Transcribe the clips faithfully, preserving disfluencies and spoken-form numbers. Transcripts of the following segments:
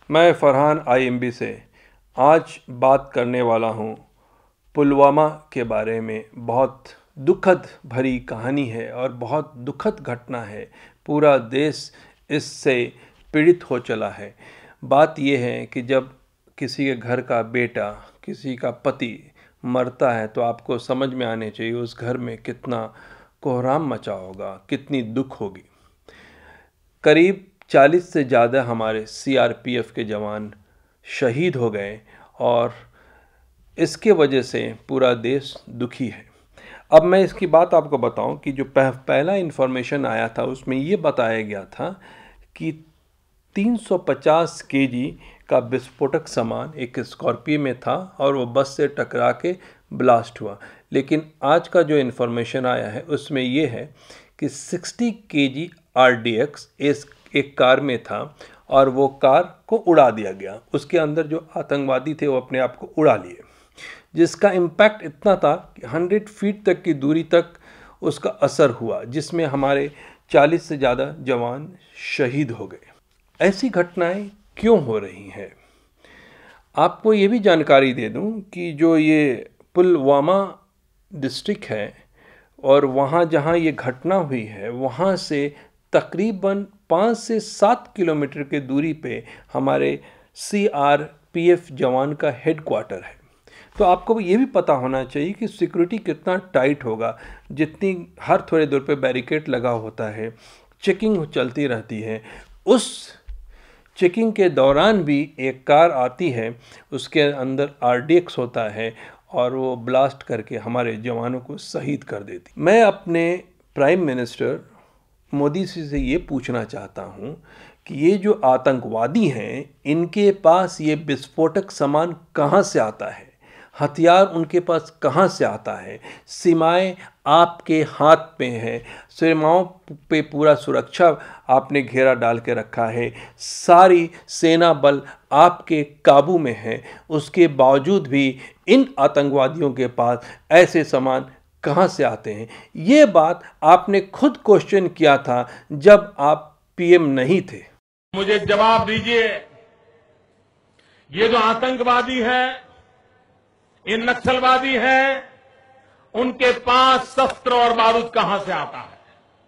मैं फरहान आईएमबी से आज बात करने वाला हूँ पुलवामा के बारे में। बहुत दुखद भरी कहानी है और बहुत दुखद घटना है। पूरा देश इससे पीड़ित हो चला है। बात यह है कि जब किसी के घर का बेटा, किसी का पति मरता है तो आपको समझ में आने चाहिए उस घर में कितना कोहराम मचा होगा, कितनी दुख होगी। करीब चालीस से ज़्यादा हमारे सीआरपीएफ के जवान शहीद हो गए और इसके वजह से पूरा देश दुखी है। अब मैं इसकी बात आपको बताऊं कि जो पह, पहला इन्फॉर्मेशन आया था उसमें ये बताया गया था कि तीन सौ पचास केजी का विस्फोटक सामान एक स्कॉर्पियो में था और वो बस से टकरा के ब्लास्ट हुआ। लेकिन आज का जो इन्फॉर्मेशन आया है उसमें ये है कि साठ केजी आरडीएक्स इस एक कार में था और वो कार को उड़ा दिया गया। उसके अंदर जो आतंकवादी थे वो अपने आप को उड़ा लिए, जिसका इम्पैक्ट इतना था कि सौ फीट तक की दूरी तक उसका असर हुआ, जिसमें हमारे चालीस से ज़्यादा जवान शहीद हो गए। ऐसी घटनाएं क्यों हो रही हैं? आपको ये भी जानकारी दे दूं कि जो ये पुलवामा डिस्ट्रिक्ट है और वहाँ जहाँ ये घटना हुई है वहाँ से तकरीबन पाँच से सात किलोमीटर की दूरी पे हमारे सीआरपीएफ जवान का हेडक्वार्टर है। तो आपको ये भी पता होना चाहिए कि सिक्योरिटी कितना टाइट होगा। जितनी हर थोड़े दूर पे बैरिकेड लगा होता है, चेकिंग चलती रहती है। उस चेकिंग के दौरान भी एक कार आती है, उसके अंदर आरडीएक्स होता है और वो ब्लास्ट करके हमारे जवानों को शहीद कर देती। मैं अपने प्राइम मिनिस्टर मोदी जी से ये पूछना चाहता हूँ कि ये जो आतंकवादी हैं इनके पास ये विस्फोटक सामान कहाँ से आता है, हथियार उनके पास कहाँ से आता है? सीमाएं आपके हाथ में हैं, सीमाओं पे पूरा सुरक्षा आपने घेरा डाल के रखा है, सारी सेना बल आपके काबू में है। उसके बावजूद भी इन आतंकवादियों के पास ऐसे सामान कहाँ से आते हैं? ये बात आपने खुद क्वेश्चन किया था जब आप पीएम नहीं थे। मुझे जवाब दीजिए, ये जो आतंकवादी हैं, ये नक्सलवादी हैं, उनके पास शस्त्र और बारूद कहां से आता है?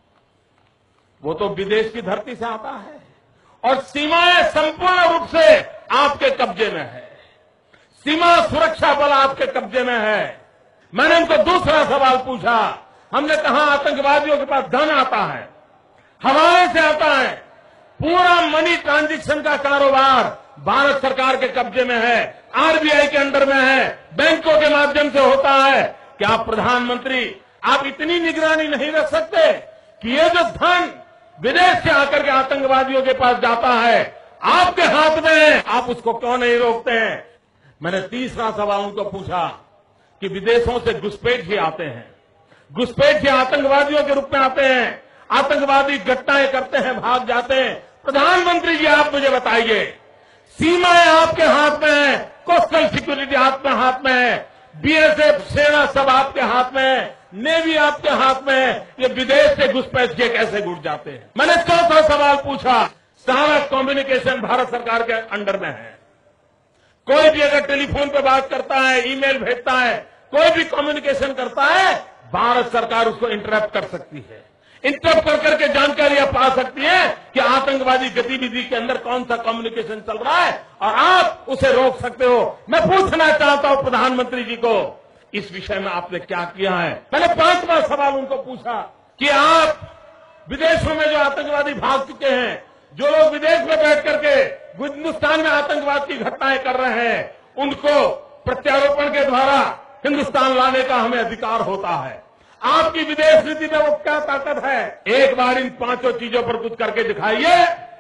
वो तो विदेश की धरती से आता है और सीमाएं संपूर्ण रूप से आपके कब्जे में है। सीमा सुरक्षा बल आपके कब्जे में है। मैंने उनको दूसरा सवाल पूछा। हमने कहा आतंकवादियों के पास धन आता है, हवाले से आता है, पूरा मनी ट्रांजैक्शन का कारोबार भारत सरकार के कब्जे में है, आरबीआई के अंडर में है, बैंकों के माध्यम से होता है। क्या प्रधानमंत्री आप इतनी निगरानी नहीं रख सकते कि ये जो धन विदेश से आकर के आतंकवादियों के पास जाता है आपके हाथ में है, आप उसको क्यों नहीं रोकते हैं? मैंने तीसरा सवाल उनको पूछा कि विदेशों से घुसपैठ भी आते हैं, घुसपैठ भी आतंकवादियों के रूप में आते हैं, आतंकवादी घटनाएं करते हैं, भाग जाते हैं। प्रधानमंत्री जी आप मुझे बताइए, सीमाएं आपके हाथ में है, कोस्टल सिक्योरिटी आपके हाथ में है, बीएसएफ सेना सब आपके हाथ में है, नेवी आपके हाथ में है, ये विदेश से घुसपैठ के कैसे घुस जाते हैं? मैंने चौथा सवाल पूछा, सारा कम्युनिकेशन भारत सरकार के अंडर में है। कोई भी अगर टेलीफोन पे बात करता है, ईमेल भेजता है, कोई भी कम्युनिकेशन करता है, भारत सरकार उसको इंटरप्ट कर सकती है। इंटरप्ट कर करके जानकारियां पा सकती है कि आतंकवादी गतिविधि के अंदर कौन सा कम्युनिकेशन चल रहा है और आप उसे रोक सकते हो। मैं पूछना चाहता हूं प्रधानमंत्री जी को, इस विषय में आपने क्या किया है? मैंने पांचवा सवाल उनको पूछा कि आप विदेशों में जो आतंकवादी भाग चुके हैं, जो लोग विदेश में बैठ करके हिंदुस्तान में आतंकवाद की घटनाएं कर रहे हैं, उनको प्रत्यारोपण के द्वारा हिंदुस्तान लाने का हमें अधिकार होता है। आपकी विदेश नीति में वो क्या ताकत है? एक बार इन पांचों चीजों पर कुछ करके दिखाइए,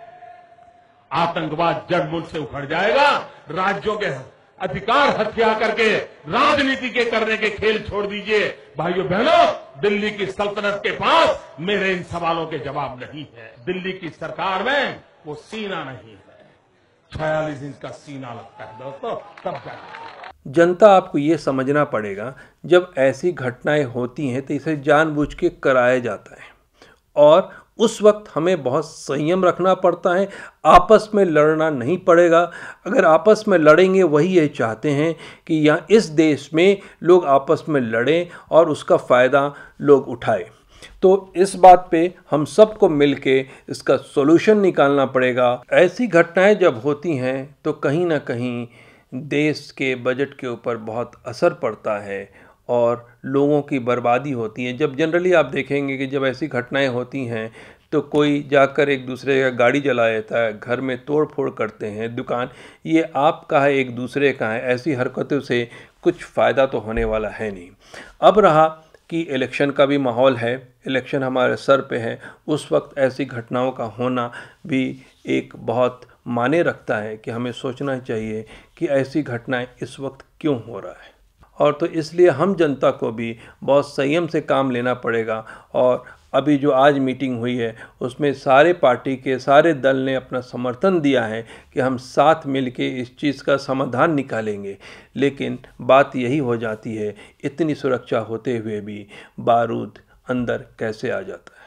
आतंकवाद जड़ मूल से उखड़ जाएगा। राज्यों के अधिकार हत्या करके राजनीति के करने के खेल छोड़ दीजिए। भाइयों बहनों, दिल्ली की सल्तनत के पास मेरे इन सवालों के जवाब नहीं है। दिल्ली की सरकार में वो सीना नहीं है, छियालीस इंच का सीना लगता है दोस्तों, तब जाकर जनता आपको ये समझना पड़ेगा, जब ऐसी घटनाएं होती हैं तो इसे जानबूझ के कराया जाता है और उस वक्त हमें बहुत संयम रखना पड़ता है। आपस में लड़ना नहीं पड़ेगा। अगर आपस में लड़ेंगे, वही ये चाहते हैं कि यहाँ इस देश में लोग आपस में लड़ें और उसका फ़ायदा लोग उठाएं। तो इस बात पे हम सबको मिलके इसका सॉल्यूशन निकालना पड़ेगा। ऐसी घटनाएं जब होती हैं तो कहीं ना कहीं देश के बजट के ऊपर बहुत असर पड़ता है और लोगों की बर्बादी होती है। जब जनरली आप देखेंगे कि जब ऐसी घटनाएं होती हैं तो कोई जाकर एक दूसरे का गाड़ी जला देता है, घर में तोड़ फोड़ करते हैं, दुकान, ये आपका है एक दूसरे का है। ऐसी हरकतों से कुछ फ़ायदा तो होने वाला है नहीं। अब रहा कि इलेक्शन का भी माहौल है, इलेक्शन हमारे सर पे है, उस वक्त ऐसी घटनाओं का होना भी एक बहुत मायने रखता है कि हमें सोचना चाहिए कि ऐसी घटनाएं इस वक्त क्यों हो रहा है। और तो इसलिए हम जनता को भी बहुत संयम से काम लेना पड़ेगा। और अभी जो आज मीटिंग हुई है उसमें सारे पार्टी के सारे दल ने अपना समर्थन दिया है कि हम साथ मिलके इस चीज़ का समाधान निकालेंगे। लेकिन बात यही हो जाती है, इतनी सुरक्षा होते हुए भी बारूद अंदर कैसे आ जाता है।